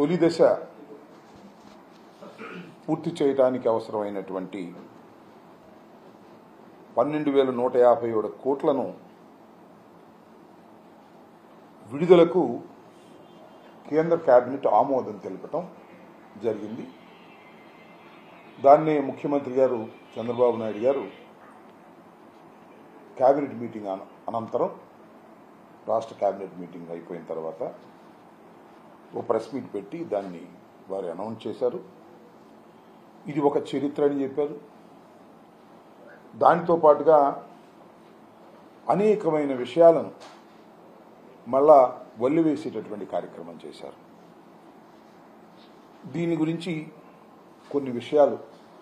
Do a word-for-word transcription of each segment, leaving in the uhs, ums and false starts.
తొలి దశ పూర్తి చేయడానికి అవసరమైనటువంటి పన్నెండు వేల నూట యాభై ఏడు కోట్లను విడుదలకు కేంద్ర కేబినెట్ ఆమోదం తెలపటం జరిగింది. దాన్నే ముఖ్యమంత్రి గారు చంద్రబాబు నాయుడు గారు కేబినెట్ మీటింగ్ అనంతరం రాష్ట్ర కేబినెట్ మీటింగ్ అయిపోయిన తర్వాత ఓ ప్రెస్ మీట్ పెట్టి దాన్ని వారు అనౌన్స్ చేశారు. ఇది ఒక చరిత్ర అని చెప్పారు. దానితో పాటుగా అనేకమైన విషయాలను మళ్ళా వల్లివేసేటటువంటి కార్యక్రమం చేశారు. దీని గురించి కొన్ని విషయాలు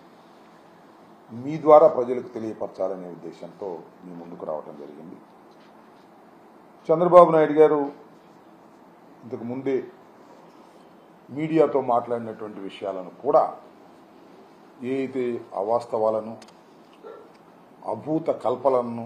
మీ ద్వారా ప్రజలకు తెలియపరచాలనే ఉద్దేశంతో మీ ముందుకు రావడం జరిగింది. చంద్రబాబు నాయుడు గారు ఇంతకు ముందే మీడియాతో మాట్లాడినటువంటి విషయాలను కూడా ఏ అయితే అవాస్తవాలను అభూత కల్పనలను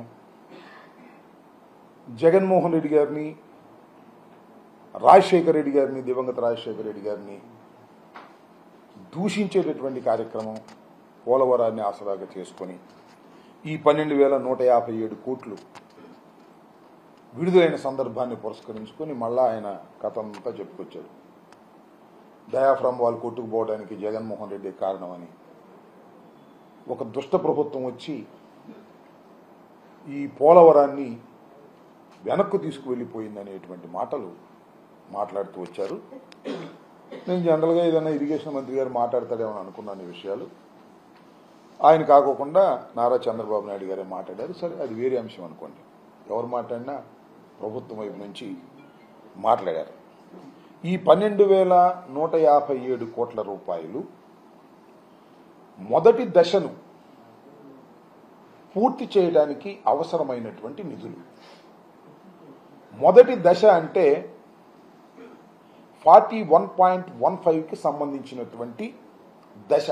జగన్మోహన్ రెడ్డి గారిని రాజశేఖర రెడ్డి గారిని దివంగత రాజశేఖర రెడ్డి గారిని దూషించేటటువంటి కార్యక్రమం పోలవరాన్ని ఆసరాగా చేసుకొని ఈ పన్నెండు వేల నూట యాభై ఏడు కోట్లు విడుదలైన సందర్భాన్ని పురస్కరించుకొని మళ్ళా ఆయన కథ అంతా చెప్పుకొచ్చాడు. డయాఫ్రామ్ వాళ్ళు కొట్టుకుపోవడానికి జగన్మోహన్ రెడ్డి కారణమని, ఒక దుష్ట ప్రభుత్వం వచ్చి ఈ పోలవరాన్ని వెనక్కు తీసుకువెళ్ళిపోయిందనేటువంటి మాటలు మాట్లాడుతూ వచ్చారు. నేను జనరల్గా ఏదైనా ఇరిగేషన్ మంత్రి గారు మాట్లాడతాడేమని అనుకున్నాను ఈ విషయాలు. ఆయన కాకోకుండా నారా చంద్రబాబు నాయుడు గారే మాట్లాడారు. సరే, అది వేరే అంశం అనుకోండి. ఎవరు మాట్లాడినా ప్రభుత్వం వైపు నుంచి మాట్లాడారు. ఈ పన్నెండు వేల నూట యాభై ఏడు కోట్ల రూపాయలు మొదటి దశను పూర్తి చేయడానికి అవసరమైనటువంటి నిధులు. మొదటి దశ అంటే ఫార్టీ వన్ పాయింట్ వన్ ఫైవ్కి సంబంధించినటువంటి దశ.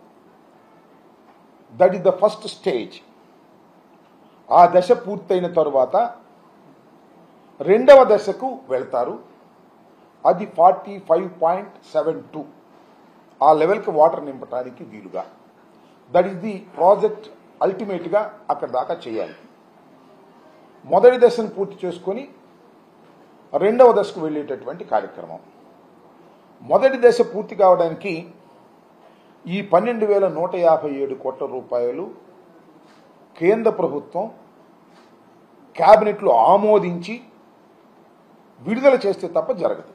That is the first stage. ఆ దశ పూర్తయిన తరువాత రెండవ దశకు వెళ్తారు. అది forty five point seven two ఆ లెవెల్కి వాటర్ నింపడానికి వీలుగా. That is the project. అల్టిమేట్గా అక్కడ దాకా చేయాలి. మొదటి దశను పూర్తి చేసుకొని రెండవ దశకు వెళ్ళేటటువంటి కార్యక్రమం. మొదటి దశ పూర్తి కావడానికి ఈ పన్నెండు వేల నూట యాభై ఏడు కోట్ల రూపాయలు కేంద్ర ప్రభుత్వం క్యాబినెట్లో ఆమోదించి విడుదల చేస్తే తప్ప జరగదు.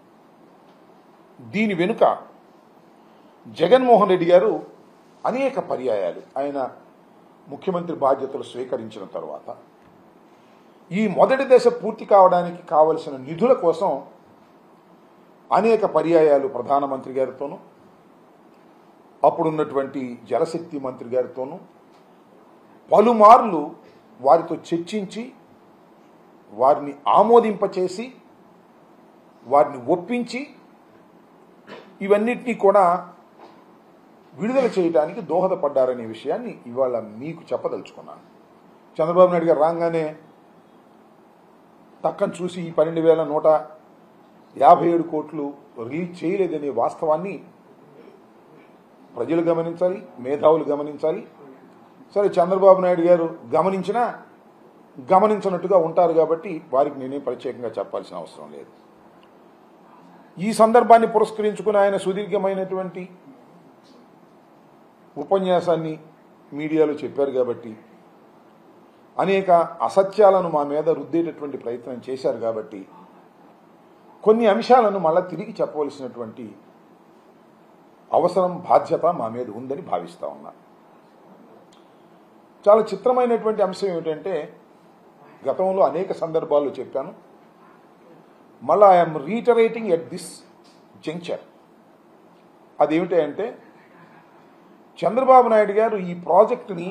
దీని వెనుక జగన్మోహన్ రెడ్డి గారు అనేక పర్యాయాలు ఆయన ముఖ్యమంత్రి బాధ్యతలు స్వీకరించిన తర్వాత ఈ మొదటి దశ పూర్తి కావడానికి కావలసిన నిధుల కోసం అనేక పర్యాయాలు ప్రధానమంత్రి గారితోనూ అప్పుడున్నటువంటి జలశక్తి మంత్రి గారితోనూ పలుమార్లు వారితో చర్చించి వారిని ఆమోదింపచేసి వారిని ఒప్పించి ఇవన్నిటినీ కూడా విడుదల చేయడానికి దోహదపడ్డారనే విషయాన్ని ఇవాళ మీకు చెప్పదలుచుకున్నాను. చంద్రబాబు నాయుడు గారు రాగానే తక్కని చూసి ఈ పన్నెండు వేల నూట యాభై ఏడు కోట్లు రిలీజ్ చేయలేదనే వాస్తవాన్ని ప్రజలు గమనించాలి, మేధావులు గమనించాలి. సరే, చంద్రబాబు నాయుడు గారు గమనించినా గమనించినట్టుగా ఉంటారు కాబట్టి వారికి నేనేం ప్రత్యేకంగా చెప్పాల్సిన అవసరం లేదు. ఈ సందర్భాన్ని పురస్కరించుకుని ఆయన సుదీర్ఘమైనటువంటి ఉపన్యాసాన్ని మీడియాలో చెప్పారు కాబట్టి, అనేక అసత్యాలను మా మీద రుద్దేటటువంటి ప్రయత్నం చేశారు కాబట్టి కొన్ని అంశాలను మళ్ళా తిరిగి చెప్పవలసినటువంటి అవసరం, బాధ్యత మా మీద ఉందని భావిస్తా ఉన్నా. చాలా చిత్రమైనటువంటి అంశం ఏమిటంటే, గతంలో అనేక సందర్భాల్లో చెప్పాను, మళ్ళా I'm reiterating at this juncture. అదేమిటంటే, చంద్రబాబు నాయుడు గారు ఈ ప్రాజెక్టుని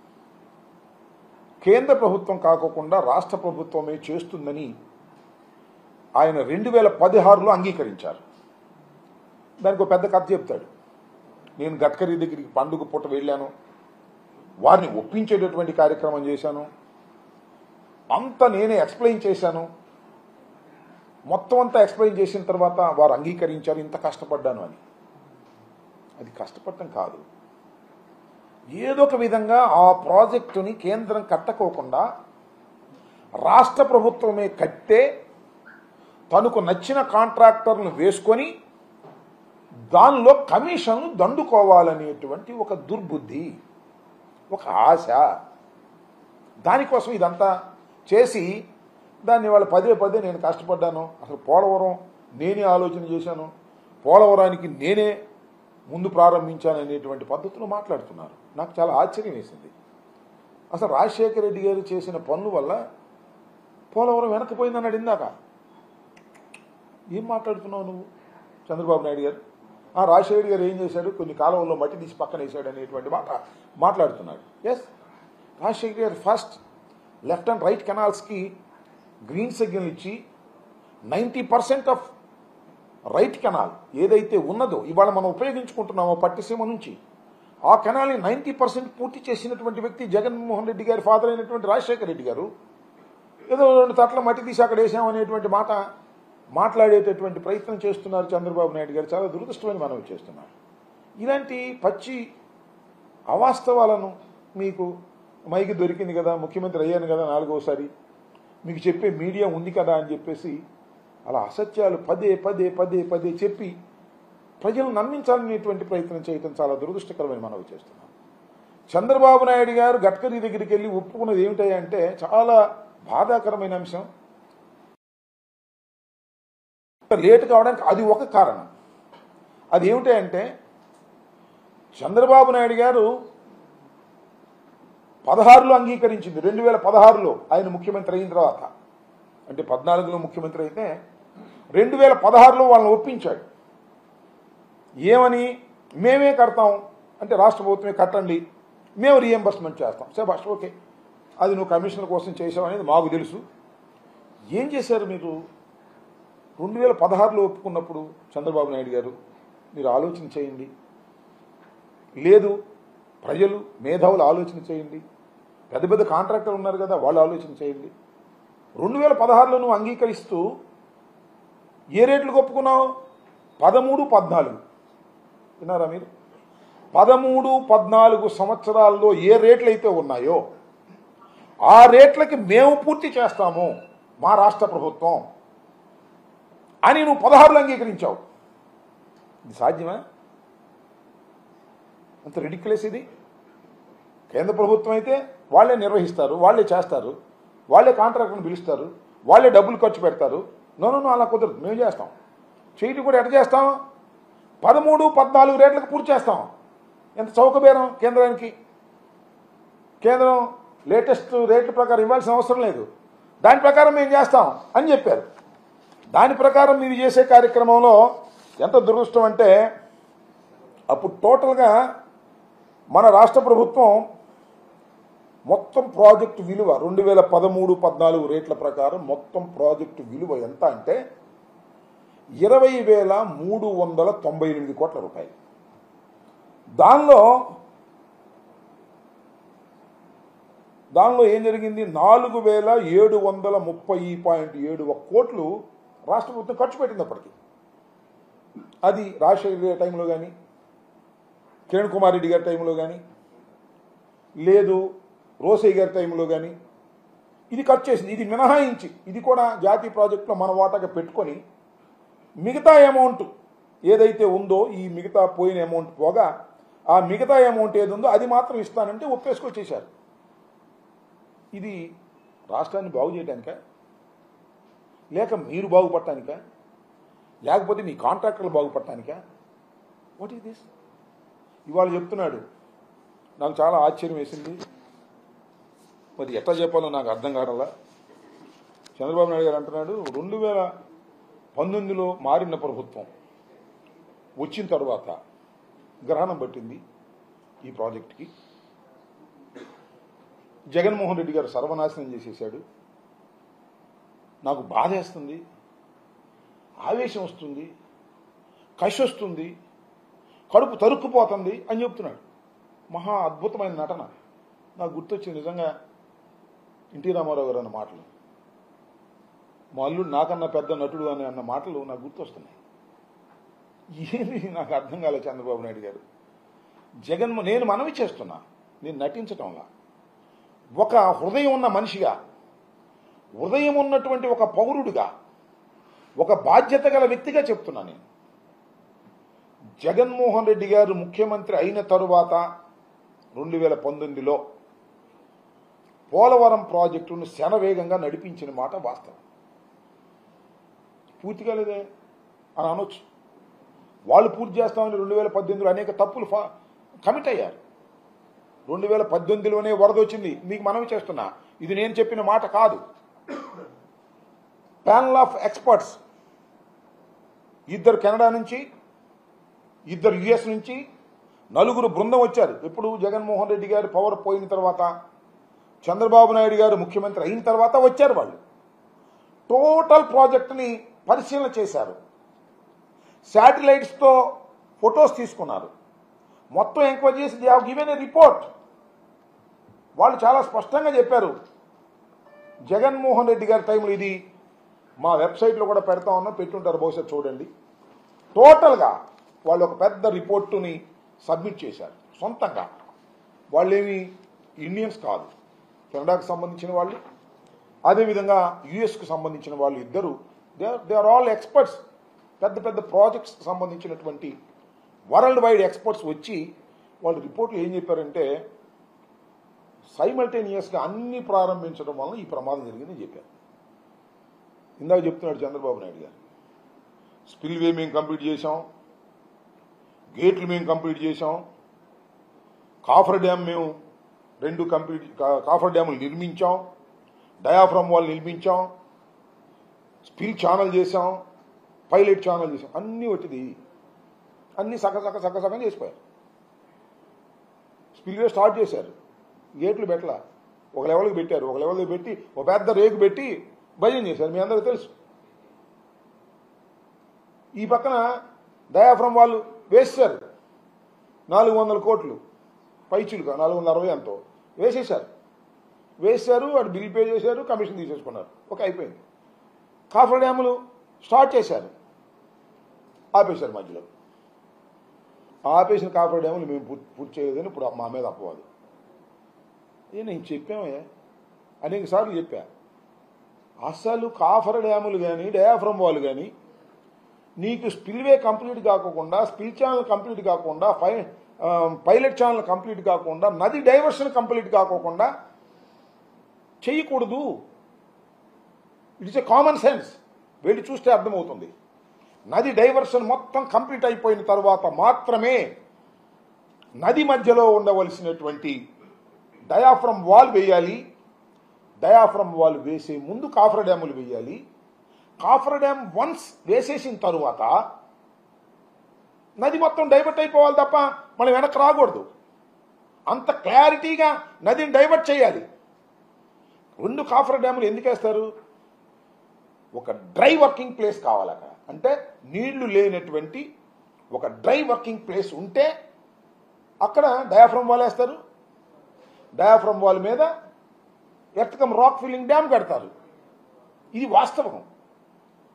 కేంద్ర ప్రభుత్వం కాకోకుండా రాష్ట్ర ప్రభుత్వమే చేస్తుందని ఆయన రెండు వేల పదహారులో అంగీకరించారు. దానికి ఒక పెద్ద కథ చెప్తాడు. నేను గడ్కరీ దగ్గరికి పండుగ పూట వెళ్ళాను, వారిని ఒప్పించేటటువంటి కార్యక్రమం చేశాను, అంత నేనే ఎక్స్ప్లెయిన్ చేశాను, మొత్తం అంతా ఎక్స్ప్లెయిన్ చేసిన తర్వాత వారు అంగీకరించారు ఇంత కష్టపడ్డాను అని. అది కష్టపడటం కాదు, ఏదో ఒక విధంగా ఆ ప్రాజెక్టుని కేంద్రం కట్టకోకుండా రాష్ట్ర ప్రభుత్వమే కట్టే తనకు నచ్చిన కాంట్రాక్టర్ను వేసుకొని దానిలో కమిషన్లు దండుకోవాలనేటువంటి ఒక దుర్బుద్ధి, ఒక ఆశ. దానికోసం ఇదంతా చేసి దాన్ని వాళ్ళు పదే పదే నేను కష్టపడ్డాను, అసలు పోలవరం నేనే ఆలోచన చేశాను, పోలవరానికి నేనే ముందు ప్రారంభించాను అనేటువంటి పద్ధతిలో మాట్లాడుతున్నారు. నాకు చాలా ఆశ్చర్యం వేసింది. అసలు రాజశేఖర రెడ్డి గారు చేసిన పనుల వల్ల పోలవరం వెనకపోయిందన్నాడు ఇందాక. ఏం మాట్లాడుతున్నావు నువ్వు చంద్రబాబు నాయుడు గారు? ఆ రాజశేఖర రెడ్డి గారు ఏం చేశాడు, కొన్ని కాలంలో మట్టి తీసి పక్కన వేసాడు అనేటువంటి మాట మాట్లాడుతున్నాడు. Yes, Rajasekhara garu first left and right కెనాల్స్కి గ్రీన్ సిగ్నల్ ఇచ్చి ninety percent of right canal ఏదైతే ఉన్నదో ఇవాళ మనం ఉపయోగించుకుంటున్నామో పట్టిసీమ నుంచి, ఆ కెనాల్ని నైంటీ పర్సెంట్ పూర్తి చేసినటువంటి వ్యక్తి జగన్మోహన్ రెడ్డి గారి ఫాదర్ అయినటువంటి రాజశేఖర రెడ్డి గారు. ఏదో రెండు తట్ల మట్టి తీసి అక్కడ వేసామనేటువంటి మాట మాట్లాడేటటువంటి ప్రయత్నం చేస్తున్నారు చంద్రబాబు నాయుడు గారు. చాలా దురదృష్టమని మనవి చేస్తున్నారు. ఇలాంటి పచ్చి అవాస్తవాలను మీకు మైకి దొరికింది కదా, ముఖ్యమంత్రి అయ్యాను కదా నాలుగోసారి, మీకు చెప్పే మీడియా ఉంది కదా అని చెప్పేసి అలా అసత్యాలు పదే పదే పదే పదే చెప్పి ప్రజలు నమ్మించాలనేటువంటి ప్రయత్నం చేయడం చాలా దురదృష్టకరమని మనవి చేస్తున్నాం. చంద్రబాబు నాయుడు గారు గడ్కరీ దగ్గరికి వెళ్ళి ఒప్పుకున్నది ఏమిటంటే చాలా బాధాకరమైన అంశం. లేట్ కావడానికి అది ఒక కారణం. అది ఏమిటంటే చంద్రబాబు నాయుడు గారు పదహారులో అంగీకరించింది, రెండు వేల పదహారులో ఆయన ముఖ్యమంత్రి అయిన తర్వాత. అంటే పద్నాలుగులో ముఖ్యమంత్రి అయితే రెండు వేల పదహారులో వాళ్ళని ఒప్పించాడు. ఏమని? మేమే కడతాం అంటే రాష్ట్ర ప్రభుత్వమే కట్టండి, మేము రీఎంబర్స్మెంట్ చేస్తాం. సరే ఫస్ట్ ఓకే, అది నువ్వు కమిషనర్ కోసం చేసావు అనేది మాకు తెలుసు. ఏం చేశారు మీరు? రెండు వేల పదహారులో ఒప్పుకున్నప్పుడు చంద్రబాబు నాయుడు గారు మీరు ఆలోచన చేయండి, లేదు ప్రజలు మేధావులు ఆలోచన చేయండి, పెద్ద పెద్ద కాంట్రాక్టర్లు ఉన్నారు కదా వాళ్ళు ఆలోచన చేయండి. రెండు వేల పదహారులో నువ్వు అంగీకరిస్తూ ఏ రేట్లకు ఒప్పుకున్నావు? పదమూడు పద్నాలుగు విన్నారా మీరు? పదమూడు పద్నాలుగు సంవత్సరాల్లో ఏ రేట్లు అయితే ఉన్నాయో ఆ రేట్లకి మేము పూర్తి చేస్తాము మా రాష్ట్ర ప్రభుత్వం అని నువ్వు పదహారులో అంగీకరించావు. ఇది సాధ్యమా? అంత రిడిక్యులస్ ఇది. కేంద్ర ప్రభుత్వం అయితే వాళ్ళే నిర్వహిస్తారు, వాళ్ళే చేస్తారు, వాళ్ళే కాంట్రాక్టర్ని పిలుస్తారు, వాళ్ళే డబ్బులు ఖర్చు పెడతారు. నో నో అలా కుదరదు, మేము చేస్తాం. చేయటం కూడా ఎట్లా చేస్తాం? పదమూడు పద్నాలుగు రేట్లకు పూర్తి చేస్తాం. ఎంత చౌకబేరం కేంద్రానికి. కేంద్రం లేటెస్ట్ రేట్ల ప్రకారం ఇవ్వాల్సిన అవసరం లేదు, దాని ప్రకారం మేము చేస్తాం అని చెప్పారు. దాని ప్రకారం మీరు చేసే కార్యక్రమంలో ఎంత దురదృష్టం అంటే అప్పుడు టోటల్గా మన రాష్ట్ర ప్రభుత్వం మొత్తం ప్రాజెక్టు విలువ రెండు వేల పదమూడు పద్నాలుగు రేట్ల ప్రకారం మొత్తం ప్రాజెక్టు విలువ ఎంత అంటే ఇరవై వేల మూడు వందల తొంభై ఎనిమిది కోట్ల రూపాయలు. దానిలో దానిలో ఏం జరిగింది? నాలుగు వేల ఏడు వందల ముప్పై పాయింట్ ఏడు ఒక కోట్లు రాష్ట్ర ప్రభుత్వం ఖర్చు పెట్టింది అప్పటికి. అది రాజశేఖర రెడ్డి టైంలో కానీ, కిరణ్ కుమార్ రెడ్డి గారి టైంలో కానీ, లేదు రోసయ్య గారి టైంలో కానీ ఇది ఖర్చు చేసింది. ఇది మినహాయించి ఇది కూడా జాతీయ ప్రాజెక్టులో మన వాటాగా పెట్టుకొని మిగతా అమౌంట్ ఏదైతే ఉందో ఈ మిగతా పోయిన అమౌంట్ పోగా ఆ మిగతా అమౌంట్ ఏది ఉందో అది మాత్రం ఇస్తానంటే ఒప్పేసుకొచ్చేశారు. ఇది రాష్ట్రాన్ని బాగు చేయడానికా, లేక మీరు బాగుపడటానికా, లేకపోతే మీ కాంట్రాక్టర్లు బాగుపడటానికా? What is this? ఇవాళ చెప్తున్నాడు, నాకు చాలా ఆశ్చర్యం వేసింది. మరి ఎట్లా చెప్పాలో నాకు అర్థం కావడంలా. చంద్రబాబు నాయుడు గారు అంటున్నాడు రెండు వేల పంతొమ్మిదిలో మారిన ప్రభుత్వం వచ్చిన తర్వాత గ్రహణం పట్టింది ఈ ప్రాజెక్టుకి, జగన్మోహన్ రెడ్డి గారు సర్వనాశనం చేసేసాడు. నాకు బాధేస్తుంది, ఆవేశం వస్తుంది, కషి వస్తుంది, కడుపు తరుక్కుపోతుంది అని చెప్తున్నాడు. మహా అద్భుతమైన నటన. నాకు గుర్తొచ్చింది నిజంగా ఎన్టీ రామారావు గారు అన్న మాటలు. మా అల్లుడు నాకన్నా పెద్ద నటుడు అని అన్న మాటలు నాకు గుర్తొస్తున్నాయి. ఏమి నాకు అర్థం కాలేదు చంద్రబాబు నాయుడు గారు. జగన్ నేను మనవి చేస్తున్నా, నేను నటించటంలా, ఒక హృదయం ఉన్న మనిషిగా, హృదయం ఉన్నటువంటి ఒక పౌరుడిగా, ఒక బాధ్యత గల వ్యక్తిగా చెప్తున్నా. నేను జగన్మోహన్ రెడ్డి గారు ముఖ్యమంత్రి అయిన తరువాత రెండు వేల పంతొమ్మిదిలో పోలవరం ప్రాజెక్టును శరవేగంగా నడిపించిన మాట వాస్తవం. పూర్తిగా లేదే అని అనొచ్చు. వాళ్ళు పూర్తి చేస్తామని రెండు వేల పద్దెనిమిదిలో అనేక తప్పులు కమిట్ అయ్యారు. రెండు వేల పద్దెనిమిదిలోనే వరద వచ్చింది. మీకు మనవి చేస్తున్నా, ఇది నేను చెప్పిన మాట కాదు. ప్యానల్ ఆఫ్ ఎక్స్పర్ట్స్, ఇద్దరు కెనడా నుంచి, ఇద్దరు యుఎస్ నుంచి, నలుగురు బృందం వచ్చారు. ఇప్పుడు జగన్మోహన్ రెడ్డి గారు పవర్ పోయిన తర్వాత, చంద్రబాబు నాయుడు గారు ముఖ్యమంత్రి అయిన తర్వాత వచ్చారు. వాళ్ళు టోటల్ ప్రాజెక్టుని పరిశీలన చేశారు. శాటిలైట్స్తో ఫొటోస్ తీసుకున్నారు. మొత్తం ఎంక్వైరీ చేసి they have given a report. వాళ్ళు చాలా స్పష్టంగా చెప్పారు. జగన్మోహన్ రెడ్డి గారి టైంలో, ఇది మా వెబ్సైట్లో కూడా పెడతా ఉన్నా, పెట్టుంటారు బహుశా చూడండి. టోటల్గా వాళ్ళు ఒక పెద్ద రిపోర్టుని సబ్మిట్ చేశారు సొంతంగా. వాళ్ళేమి ఇండియన్స్ కాదు, కెనడాకు సంబంధించిన వాళ్ళు, అదేవిధంగా యుఎస్కు సంబంధించిన వాళ్ళు ఇద్దరు. They they are all experts. పెద్ద పెద్ద ప్రాజెక్ట్స్కి సంబంధించినటువంటి వరల్డ్ వైడ్ ఎక్స్పర్ట్స్ వచ్చి వాళ్ళు రిపోర్ట్లు ఏం చెప్పారంటే, సైమల్టేనియస్గా అన్ని ప్రారంభించడం వలన ఈ ప్రమాదం జరిగిందని చెప్పారు. ఇందాక చెప్తున్నాడు చంద్రబాబు నాయుడు గారు, స్పిల్వే మేము కంప్లీట్ చేసాం, గేట్లు మేము కంప్లీట్ చేసాం, కాఫర్ డ్యామ్ మేము రెండు కంప్లీట్ కాఫర్ డ్యాములు నిర్మించాం, డయాఫ్రమ్ వాల్ నిర్మించాం, స్పిల్ ఛానల్ చేసాం, పైలట్ ఛానల్ చేసాం. అన్నీ వచ్చింది, అన్నీ సగ సగ సగ సగం చేసిపోయారు. స్పిల్వే స్టార్ట్ చేశారు, గేట్లు పెట్టలా, ఒక లెవెల్కి పెట్టారు. ఒక లెవెల్కి పెట్టి ఒక పెద్ద రేకు పెట్టి భజన చేశారు, మీ అందరికీ తెలుసు. ఈ పక్కన డయాఫ్రమ్ వాళ్ళు వేసేశారు, నాలుగు వందల కోట్లు పైచులుగా, నాలుగు వందల అరవై ఎంతో వేసేశారు. వేసారు, వాడు బిల్ పే చేశారు, కమిషన్ తీసేసుకున్నారు. ఒక అయిపోయింది. కాఫర్ డ్యాములు స్టార్ట్ చేశారు, ఆపేశారు మధ్యలో. ఆపేసిన కాఫర్ డ్యాములు మేము పూర్తి పూర్తి చేయలేదని ఇప్పుడు మా మీద అపవాదు. ఏ నేను చెప్పామే, అనేక సార్లు చెప్పా. అసలు కాఫర్ డ్యాములు కానీ డయాఫ్రమ్ వాల్ కానీ నీకు స్పిల్వే కంప్లీట్ కాకుండా, స్పిల్ ఛానల్ కంప్లీట్ కాకుండా, పై పైలట్ ఛానల్ కంప్లీట్ కాకుండా, నది డైవర్షన్ కంప్లీట్ కాకోకుండా చేయకూడదు. It's a common sense. వెళ్ళి చూస్తే అర్థమవుతుంది. నది డైవర్షన్ మొత్తం కంప్లీట్ అయిపోయిన తర్వాత మాత్రమే నది మధ్యలో ఉండవలసినటువంటి డయాఫ్రమ్ వాల్ వేయాలి. డయాఫ్రమ్ వాల్ వేసే ముందు కాఫర్ డ్యాములు వేయాలి. కాఫర్ డ్యామ్ వన్స్ వేసేసిన తరువాత నది మొత్తం డైవర్ట్ అయిపోవాలి తప్ప మనం వెనక్కి రాకూడదు. అంత క్లారిటీగా నదిని డైవర్ట్ చేయాలి. రెండు కాఫర్ డ్యాములు ఎందుకు వేస్తారు? ఒక డ్రై వర్కింగ్ ప్లేస్ కావాలి అక్కడ. అంటే నీళ్లు లేనటువంటి ఒక డ్రై వర్కింగ్ ప్లేస్ ఉంటే అక్కడ డయాఫ్రమ్ వాల్ వేస్తారు. డయాఫ్రమ్ వాల్ మీద earth cum rock filling dam కడతారు. ఇది వాస్తవం.